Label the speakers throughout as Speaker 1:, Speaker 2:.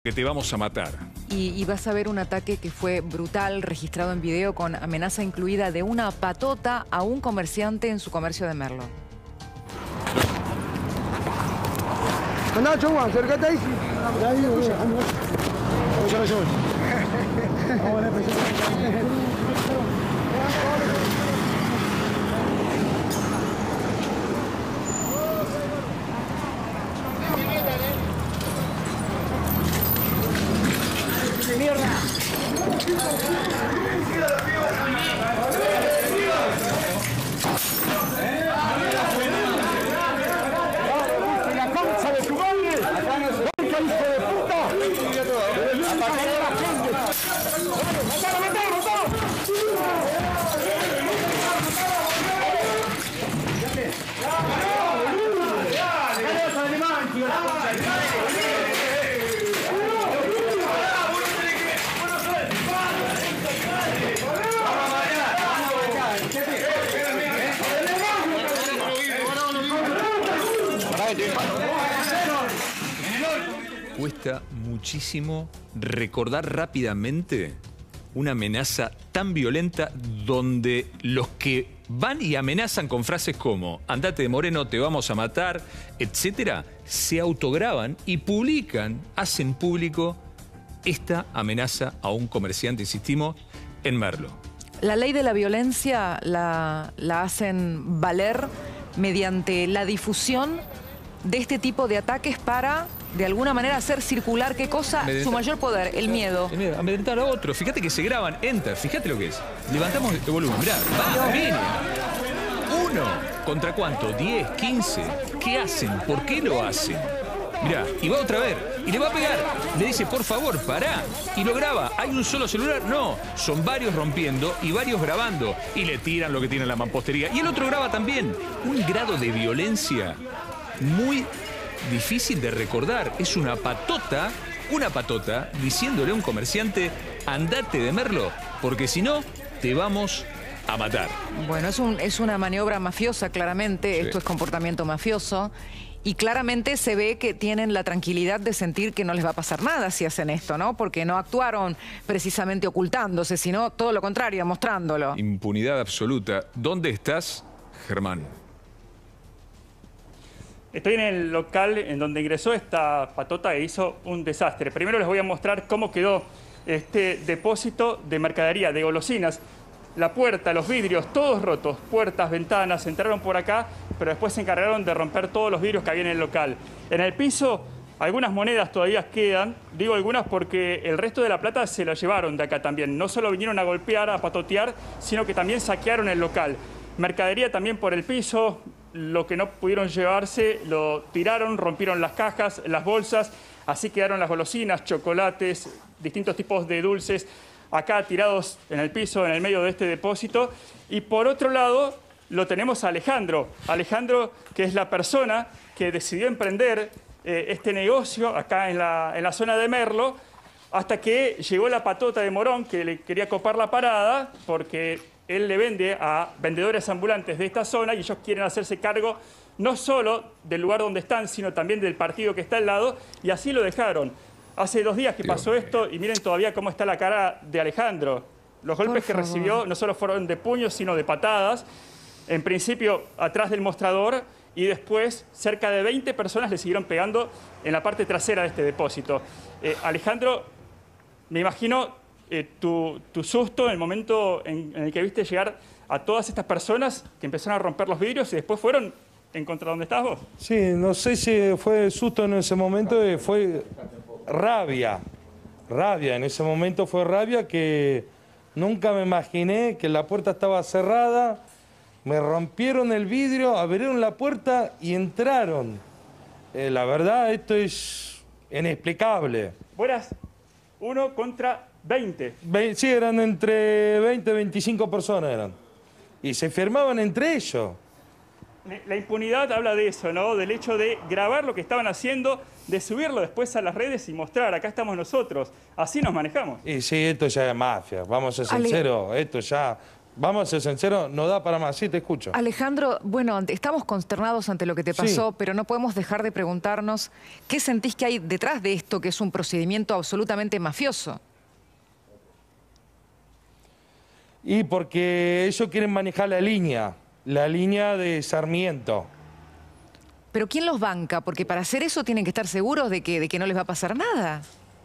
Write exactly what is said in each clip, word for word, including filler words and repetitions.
Speaker 1: Que te vamos a matar.
Speaker 2: Y, y vas a ver un ataque que fue brutal, registrado en video con amenaza incluida de una patota a un comerciante en su comercio de Merlo.
Speaker 3: Andá, Chongua, acércate ahí. Ahí, ¡mierda! ¡La concha de tu madre! ¡Concha, hijo de puta! ¡Atacar a la gente! ¡Matalo, matalo, matalo!
Speaker 1: Cuesta muchísimo recordar rápidamente una amenaza tan violenta donde los que van y amenazan con frases como andate de Moreno, te vamos a matar, etcétera, se autograban y publican, hacen público esta amenaza a un comerciante, insistimos, en Merlo.
Speaker 2: La ley de la violencia la, la hacen valer mediante la difusión de este tipo de ataques para, de alguna manera, hacer circular, ¿qué cosa? Amedrentar. Su mayor poder, el miedo.
Speaker 1: El miedo, amedrentar a otro. Fíjate que se graban, enter, fíjate lo que es. Levantamos este volumen, mirá, va, viene. Uno, ¿contra cuánto? ¿diez, quince? ¿Qué hacen? ¿Por qué lo hacen? Mirá, y va otra vez, y le va a pegar. Le dice, por favor, pará. Y lo graba. ¿Hay un solo celular? No. Son varios rompiendo y varios grabando. Y le tiran lo que tiene en la mampostería. Y el otro graba también. Un grado de violencia muy difícil de recordar. Es una patota, una patota, diciéndole a un comerciante, andate de Merlo, porque si no, te vamos a matar.
Speaker 2: Bueno, es, un, es una maniobra mafiosa, claramente. Sí. Esto es comportamiento mafioso. Y claramente se ve que tienen la tranquilidad de sentir que no les va a pasar nada si hacen esto, ¿no? Porque no actuaron precisamente ocultándose, sino todo lo contrario, mostrándolo.
Speaker 1: Impunidad absoluta. ¿Dónde estás, Germán?
Speaker 4: Estoy en el local en donde ingresó esta patota e hizo un desastre. Primero les voy a mostrar cómo quedó este depósito de mercadería, de golosinas. La puerta, los vidrios, todos rotos, puertas, ventanas, entraron por acá, pero después se encargaron de romper todos los vidrios que había en el local. En el piso, algunas monedas todavía quedan. Digo algunas porque el resto de la plata se la llevaron de acá también. No solo vinieron a golpear, a patotear, sino que también saquearon el local. Mercadería también por el piso. Lo que no pudieron llevarse lo tiraron, rompieron las cajas, las bolsas, así quedaron las golosinas, chocolates, distintos tipos de dulces, acá tirados en el piso, en el medio de este depósito. Y por otro lado, lo tenemos a Alejandro. Alejandro, que es la persona que decidió emprender eh, este negocio acá en la, en la zona de Merlo, hasta que llegó la patota de Morón, que le quería copar la parada, porque él le vende a vendedores ambulantes de esta zona y ellos quieren hacerse cargo no solo del lugar donde están, sino también del partido que está al lado, y así lo dejaron. Hace dos días que pasó esto y miren todavía cómo está la cara de Alejandro. Los golpes que recibió no solo fueron de puños, sino de patadas. En principio, atrás del mostrador, y después cerca de veinte personas le siguieron pegando en la parte trasera de este depósito. Eh, Alejandro, me imagino Eh, tu, tu susto en el momento en, en el que viste llegar a todas estas personas que empezaron a romper los vidrios y después fueron en contra de donde estás vos.
Speaker 5: Sí, no sé si fue susto en ese momento, fue rabia. Rabia, en ese momento fue rabia que nunca me imaginé que la puerta estaba cerrada, me rompieron el vidrio, abrieron la puerta y entraron. Eh, la verdad, esto es inexplicable.
Speaker 4: Buenas, uno contra veinte.
Speaker 5: Ve, sí, eran entre veinte y veinticinco personas eran. Y se firmaban entre ellos.
Speaker 4: La impunidad habla de eso, ¿no? Del hecho de grabar lo que estaban haciendo, de subirlo después a las redes y mostrar, acá estamos nosotros. Así nos manejamos.
Speaker 5: Y sí, esto ya es mafia, vamos a ser sinceros, esto ya Vamos a ser sinceros, no da para más. Sí, te escucho.
Speaker 2: Alejandro, bueno, estamos consternados ante lo que te pasó,
Speaker 5: Sí.
Speaker 2: pero no podemos dejar de preguntarnos qué sentís que hay detrás de esto, que es un procedimiento absolutamente mafioso.
Speaker 5: Y porque ellos quieren manejar la línea, la línea de Sarmiento.
Speaker 2: Pero ¿quién los banca? Porque para hacer eso tienen que estar seguros de que, de que no les va a pasar nada.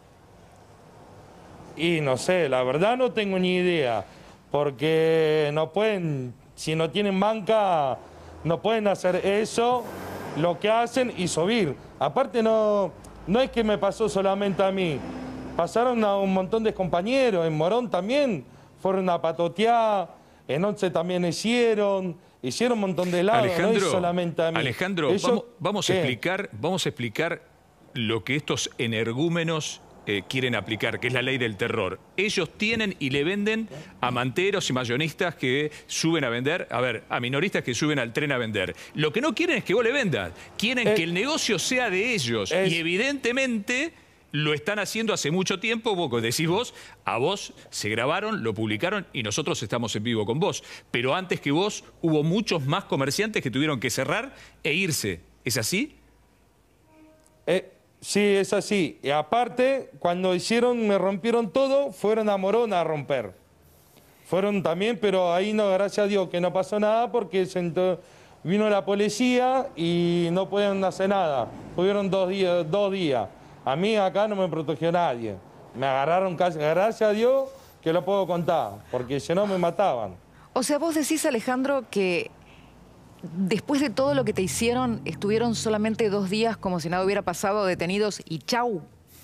Speaker 5: Y no sé, la verdad no tengo ni idea. Porque no pueden, si no tienen banca, no pueden hacer eso, lo que hacen y subir. Aparte no, no es que me pasó solamente a mí. Pasaron a un montón de compañeros, en Morón también fueron a patotear, en Once también hicieron, hicieron un montón de lados, no es solamente a mí.
Speaker 1: Alejandro,
Speaker 5: Ellos,
Speaker 1: vamos, vamos, a
Speaker 5: ¿qué?
Speaker 1: explicar, vamos a explicar lo que estos energúmenos eh, quieren aplicar, que es la ley del terror. Ellos tienen y le venden a manteros y mayonistas que suben a vender, a ver, a minoristas que suben al tren a vender. Lo que no quieren es que vos le vendas, quieren
Speaker 5: Eh,
Speaker 1: que el negocio sea de ellos.
Speaker 5: es-
Speaker 1: Y evidentemente lo están haciendo hace mucho tiempo, vos decís vos, a vos se grabaron, lo publicaron y nosotros estamos en vivo con vos. Pero antes que vos hubo muchos más comerciantes que tuvieron que cerrar e irse. ¿Es así?
Speaker 5: Eh, sí, es así. Y aparte, cuando hicieron, me rompieron todo, fueron a Morón a romper. Fueron también, pero ahí no, gracias a Dios que no pasó nada porque se entró- vino la policía y no podían hacer nada. Tuvieron dos días, dos días. A mí acá no me protegió nadie. Me agarraron casi, gracias a Dios que lo puedo contar, porque si no me mataban.
Speaker 2: O sea, vos decís, Alejandro, que después de todo lo que te hicieron, estuvieron solamente dos días como si nada hubiera pasado, detenidos y chau.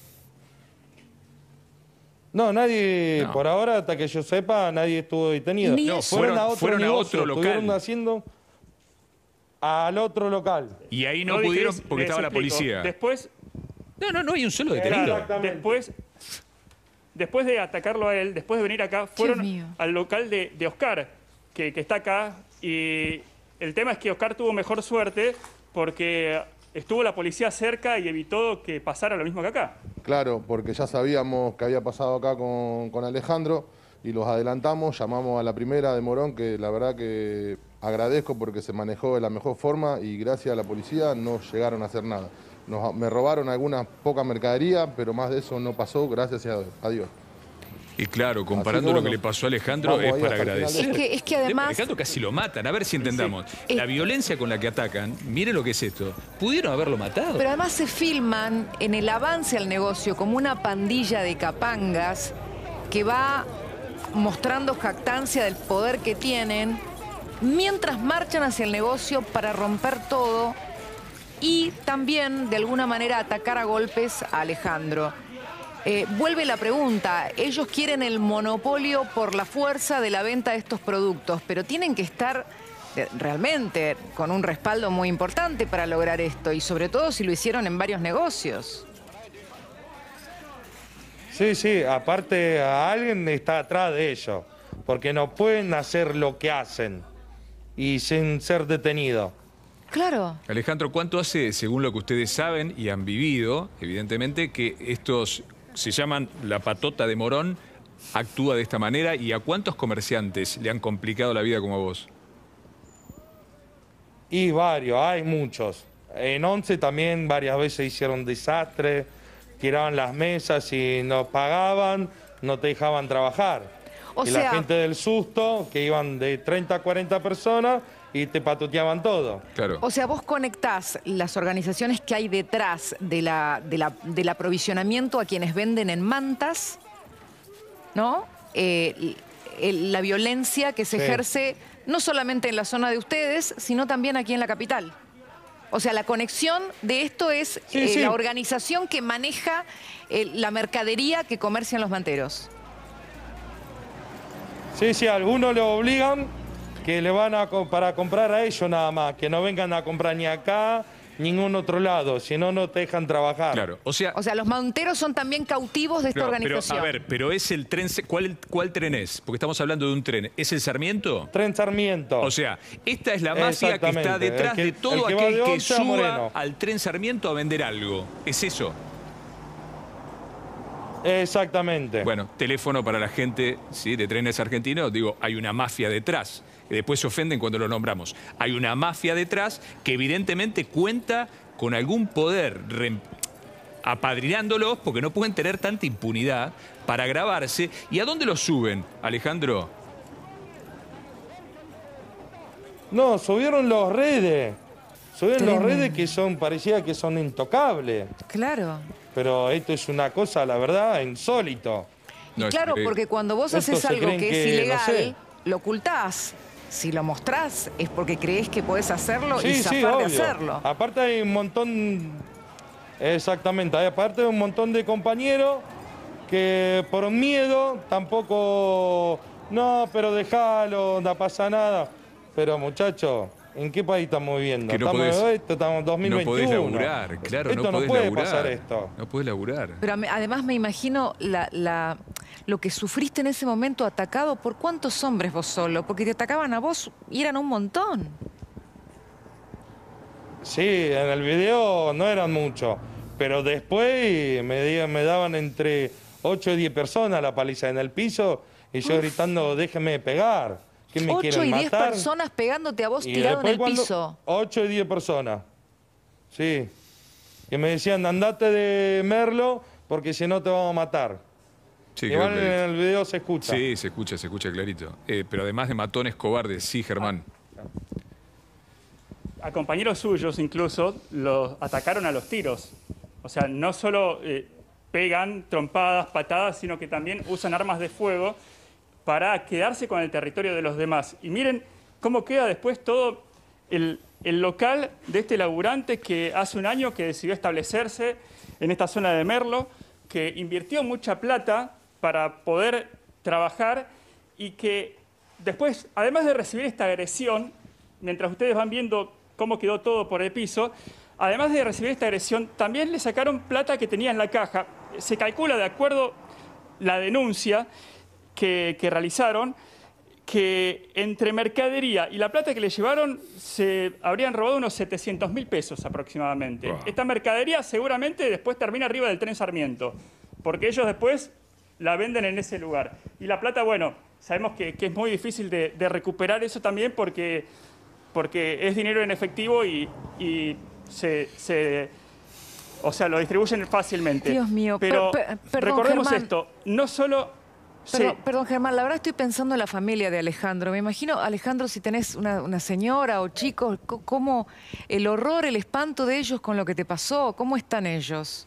Speaker 5: No, nadie,
Speaker 1: No.
Speaker 5: por ahora, hasta que yo sepa, nadie estuvo detenido.
Speaker 2: Ni
Speaker 1: No,
Speaker 2: eso.
Speaker 1: fueron-
Speaker 5: a otro
Speaker 1: fueron a
Speaker 5: negocio,
Speaker 1: otro local.
Speaker 5: estuvieron haciendo al otro local.
Speaker 1: Y ahí no
Speaker 4: Rodi,
Speaker 1: pudieron
Speaker 4: ¿querés?
Speaker 1: porque
Speaker 4: Les
Speaker 1: estaba la
Speaker 4: explico.
Speaker 1: policía.
Speaker 4: Después,
Speaker 1: No, no, no hay un solo detenido.
Speaker 5: Exactamente.
Speaker 4: después, después de atacarlo a él, después de venir acá, fueron
Speaker 2: mío.
Speaker 4: al local de, de Oscar, que, que está acá. Y el tema es que Oscar tuvo mejor suerte porque estuvo la policía cerca y evitó que pasara lo mismo que acá.
Speaker 6: Claro, porque ya sabíamos que había pasado acá con, con Alejandro y los adelantamos, llamamos a la primera de Morón, que la verdad que agradezco porque se manejó de la mejor forma y gracias a la policía no llegaron a hacer nada. Nos, me robaron alguna poca mercadería, pero más de eso no pasó, gracias a, a Dios.
Speaker 1: Y claro, comparando
Speaker 6: Así que
Speaker 1: lo que
Speaker 6: bueno,
Speaker 1: le pasó a Alejandro
Speaker 6: vamos
Speaker 1: es
Speaker 6: ahí
Speaker 1: para
Speaker 6: hasta el final de
Speaker 1: agradecer.
Speaker 2: Es que, es que además...
Speaker 1: Alejandro casi lo matan, a ver si entendamos.
Speaker 2: Sí.
Speaker 1: La violencia con la que atacan, mire lo que es esto. Pudieron haberlo matado.
Speaker 2: Pero además se filman en el avance al negocio como una pandilla de capangas que va mostrando jactancia del poder que tienen mientras marchan hacia el negocio para romper todo y también de alguna manera atacar a golpes a Alejandro. Eh, vuelve la pregunta, ellos quieren el monopolio por la fuerza de la venta de estos productos, pero tienen que estar eh, realmente con un respaldo muy importante para lograr esto y sobre todo si lo hicieron en varios negocios.
Speaker 5: Sí, sí, aparte a alguien está atrás de ellos, porque no pueden hacer lo que hacen y sin ser detenidos.
Speaker 2: Claro.
Speaker 1: Alejandro, ¿cuánto hace, según lo que ustedes saben y han vivido, evidentemente, que estos se llaman la patota de Morón, actúa de esta manera? ¿Y a cuántos comerciantes le han complicado la vida como a vos?
Speaker 5: Y varios, hay muchos. En Once también varias veces hicieron desastre, tiraban las mesas y no pagaban, no te dejaban trabajar.
Speaker 2: O
Speaker 5: y
Speaker 2: sea-
Speaker 5: la gente del susto, que iban de treinta a cuarenta personas y te patoteaban todo.
Speaker 1: Claro.
Speaker 2: O sea, vos conectás las organizaciones que hay detrás de la, de la- del aprovisionamiento a quienes venden en mantas, ¿no? Eh, el- la violencia que se
Speaker 5: Sí.
Speaker 2: ejerce no solamente en la zona de ustedes, sino también aquí en la capital. O sea, la conexión de esto es
Speaker 5: Sí,
Speaker 2: eh,
Speaker 5: sí.
Speaker 2: la organización que maneja eh, la mercadería que comercian los manteros.
Speaker 5: Sí, sí, algunos lo obligan que le van a co- para comprar a ellos nada más, que no vengan a comprar ni acá, ni en ningún otro lado, si no, no te dejan trabajar.
Speaker 1: Claro, o sea...
Speaker 2: O sea, los manteros son también cautivos de esta
Speaker 1: no, pero,
Speaker 2: organización.
Speaker 1: a ver, pero es el tren... ¿cuál, ¿Cuál tren es? Porque estamos hablando de un tren. ¿Es el Sarmiento?
Speaker 5: Tren Sarmiento.
Speaker 1: O sea, esta es la mafia que está
Speaker 5: Exactamente,
Speaker 1: detrás
Speaker 5: el que-
Speaker 1: de todo
Speaker 5: el que va
Speaker 1: aquel
Speaker 5: de
Speaker 1: que
Speaker 5: Once a
Speaker 1: suba
Speaker 5: Moreno.
Speaker 1: al tren Sarmiento a vender algo. ¿Es eso?
Speaker 5: Exactamente.
Speaker 1: Bueno, teléfono para la gente, ¿sí?, de Trenes Argentinos. Digo, hay una mafia detrás. Que después se ofenden cuando lo nombramos. Hay una mafia detrás que evidentemente cuenta con algún poder apadrinándolos porque no pueden tener tanta impunidad para grabarse. ¿Y a dónde los suben, Alejandro?
Speaker 5: No, subieron los redes. Subieron
Speaker 2: Tremendo.
Speaker 5: los redes que son, parecía que son intocables.
Speaker 2: Claro.
Speaker 5: Pero esto es una cosa, la verdad, insólito.
Speaker 1: No,
Speaker 2: Y
Speaker 1: es
Speaker 2: claro,
Speaker 1: increíble.
Speaker 2: porque cuando vos
Speaker 5: Estos
Speaker 2: haces
Speaker 5: se
Speaker 2: algo
Speaker 5: creen
Speaker 2: que,
Speaker 5: que,
Speaker 2: es ilegal,
Speaker 5: no sé.
Speaker 2: lo ocultás. Si lo mostrás es porque crees que podés hacerlo y
Speaker 5: Sí,
Speaker 2: zafar
Speaker 5: sí,
Speaker 2: de
Speaker 5: obvio.
Speaker 2: hacerlo.
Speaker 5: Aparte hay un montón, exactamente, hay aparte un montón de compañeros que por miedo tampoco, no, pero déjalo, no pasa nada. Pero muchachos, ¿en qué país estamos viviendo?
Speaker 1: Que no
Speaker 5: estamos
Speaker 1: podés-
Speaker 5: en esto, estamos en dos mil
Speaker 1: No
Speaker 5: veintiuno.
Speaker 1: podés laburar, claro,
Speaker 5: Esto
Speaker 1: no
Speaker 5: no
Speaker 1: podés
Speaker 5: puede
Speaker 1: laburar.
Speaker 5: pasar esto.
Speaker 1: No podés laburar.
Speaker 2: Pero me- además me imagino la, la- lo que sufriste en ese momento atacado por cuántos hombres vos solo, porque te atacaban a vos y eran un montón.
Speaker 5: Sí, en el video no eran muchos, pero después me, di- me daban entre ocho y diez personas la paliza en el piso y yo gritando, déjenme pegar. ¿Qué me
Speaker 2: Ocho
Speaker 5: quieren
Speaker 2: y diez
Speaker 5: matar?
Speaker 2: personas pegándote a vos
Speaker 5: Y
Speaker 2: tirado en
Speaker 5: después
Speaker 2: el
Speaker 5: cuando-
Speaker 2: piso.
Speaker 5: ocho y diez personas, sí. Que me decían, andate de Merlo porque si no te vamos a matar.
Speaker 1: Sí,
Speaker 5: Igual
Speaker 1: quedó
Speaker 5: en
Speaker 1: clarito.
Speaker 5: el video se escucha.
Speaker 1: Sí, se escucha, se escucha clarito. Eh, pero además de matones cobardes, sí, Germán.
Speaker 4: A compañeros suyos incluso los atacaron a los tiros. O sea, no solo eh, pegan trompadas, patadas, sino que también usan armas de fuego para quedarse con el territorio de los demás. Y miren cómo queda después todo el, el local de este laburante que hace un año que decidió establecerse en esta zona de Merlo, que invirtió mucha plata para poder trabajar y que después, además de recibir esta agresión, mientras ustedes van viendo cómo quedó todo por el piso, además de recibir esta agresión, también le sacaron plata que tenía en la caja. Se calcula, de acuerdo la denuncia que, que realizaron, que entre mercadería y la plata que le llevaron se habrían robado unos setecientos mil pesos aproximadamente.
Speaker 1: Wow.
Speaker 4: Esta mercadería seguramente después termina arriba del tren Sarmiento, porque ellos después la venden en ese lugar. Y la plata, bueno, sabemos que, que es muy difícil de, de recuperar eso también porque, porque es dinero en efectivo y, y se, se, o sea, lo distribuyen fácilmente.
Speaker 2: Dios mío,
Speaker 4: pero
Speaker 2: per- per- perdón,
Speaker 4: recordemos
Speaker 2: Germán.
Speaker 4: esto, no solo...
Speaker 2: Perdón,
Speaker 4: se-
Speaker 2: perdón, Germán, la verdad estoy pensando en la familia de Alejandro. Me imagino, Alejandro, si tenés una, una señora o chicos, co- cómo el horror, el espanto de ellos con lo que te pasó, ¿cómo están ellos?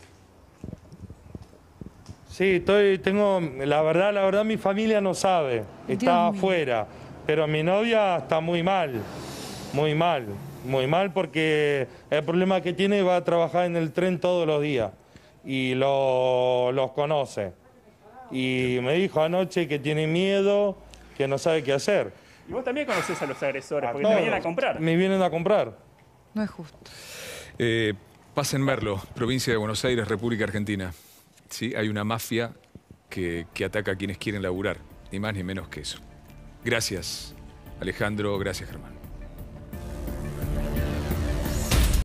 Speaker 5: Sí, estoy, tengo, la verdad, la verdad mi familia no sabe, está
Speaker 2: Dios mío.
Speaker 5: afuera, pero mi novia está muy mal, muy mal, muy mal porque el problema que tiene va a trabajar en el tren todos los días y lo- los conoce. Y me dijo anoche que tiene miedo, que no sabe qué hacer.
Speaker 4: Y vos también conocés a los agresores,
Speaker 5: A
Speaker 4: porque te vienen a
Speaker 5: todos.
Speaker 4: comprar.
Speaker 5: Me vienen a comprar.
Speaker 2: No es justo.
Speaker 1: Eh, pasa en Merlo, provincia de Buenos Aires, República Argentina. ¿Sí? Hay una mafia que, que ataca a quienes quieren laburar, ni más ni menos que eso. Gracias, Alejandro. Gracias, Germán.